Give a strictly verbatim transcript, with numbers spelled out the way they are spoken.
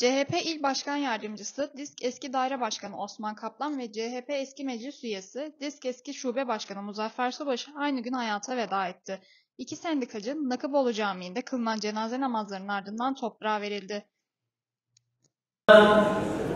C H P İl Başkan Yardımcısı, DİSK Eski Daire Başkanı Osman Kaplan ve C H P Eski Meclis Üyesi, DİSK Eski Şube Başkanı Muzaffer Subaşı aynı gün hayata veda etti. İki sendikacı Nakıboğlu Camii'nde kılınan cenaze namazlarının ardından toprağa verildi.